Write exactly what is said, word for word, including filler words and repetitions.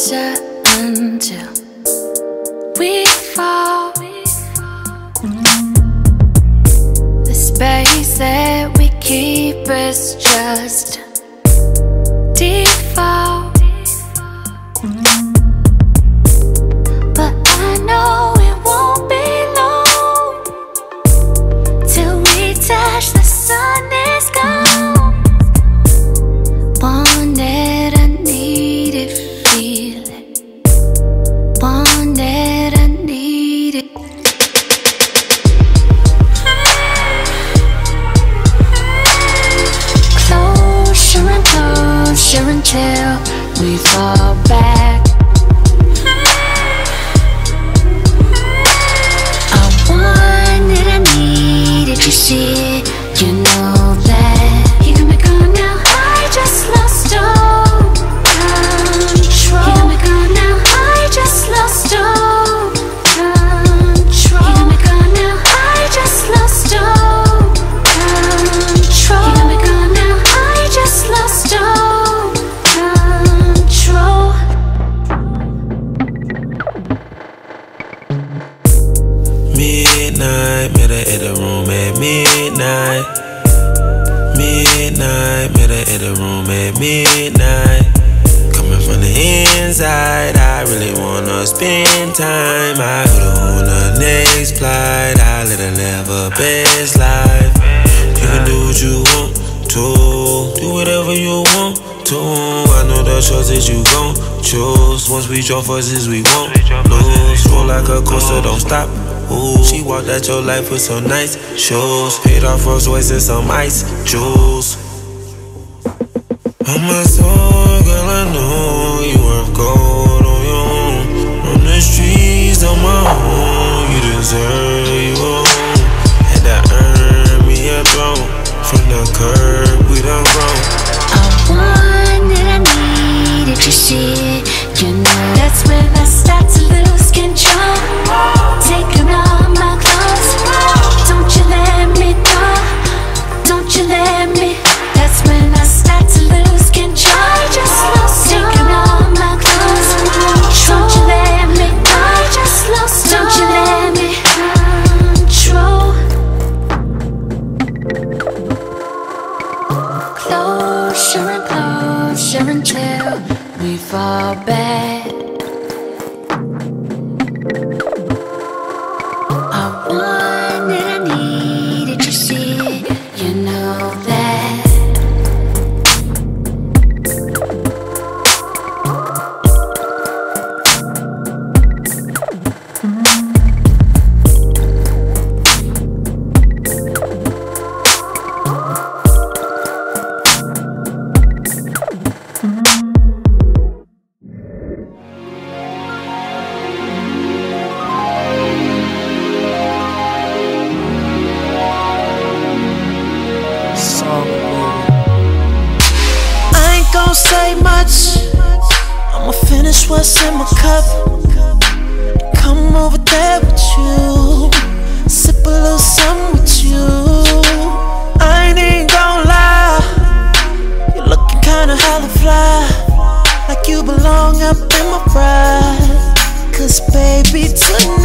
closer until we fall. The space that we keep is just default. But I know it won't be long till we touch the sun is gone. Want it, I need it, feel it. Want it, I need it. Closer and closer until we fall back. I want it, I need it, you see it, you know that. You got me gone now, I just lost all control. You got me gone now, I just lost all control. You got me gone now, I just lost all control. You got me gone now, I just lost all control. Midnight, met her at the room at midnight. Midnight, met her at the room at midnight. Coming from the inside, I really wanna spend time. I put her on the next flight, I let her live her best life. You can do what you want to, do whatever you want to. I know the choices you gon' choose. Once we draw forces, we won't lose. Roll like a coaster, don't stop. Ooh, she walked out your life with some nice shoes. Paid off Rolls Royce and some ice jewels. On my soul, girl, I know you worth gold on your own. On the streets, on my own, you deserve you own. Had to earn me a throne. From the curb, we done grown. I want it, I need it, you see it, you know. That's when I start to lose control. Taking all my clothes, don't you let me go, don't you let me. That's when I start to lose control. I just lost taking all my clothes, don't you let me go. I just lost, don't you let me control. Closer and closer until we fall back. I want it, I need it, you see it, you know that. I ain't gon' say much, I'ma finish what's in my cup. Come over there with you, sip a little something with you. I ain't even gon' lie, you're looking kinda hella fly, like you belong up in my ride. Cause baby tonight